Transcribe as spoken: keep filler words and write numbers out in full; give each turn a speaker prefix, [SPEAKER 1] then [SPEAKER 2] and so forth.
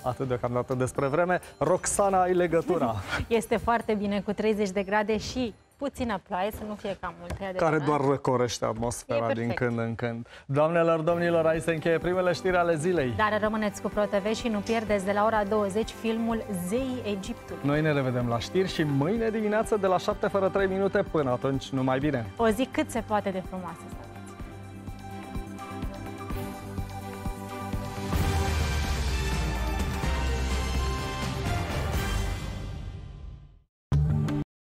[SPEAKER 1] Atât deocamdată despre vreme. Roxana, ai legătura.
[SPEAKER 2] Este foarte bine cu treizeci de grade și puțină ploaie, să nu fie cam multe.
[SPEAKER 1] Care doar răcorește atmosfera din când în când. Doamnelor, domnilor, aici se încheie primele știri ale zilei.
[SPEAKER 2] Dar rămâneți cu ProTV și nu pierdeți de la ora douăzeci filmul Zeii Egiptului.
[SPEAKER 1] Noi ne revedem la știri și mâine dimineață de la șapte fără trei minute. Până atunci, numai bine!
[SPEAKER 2] O zi cât se poate de frumoasă.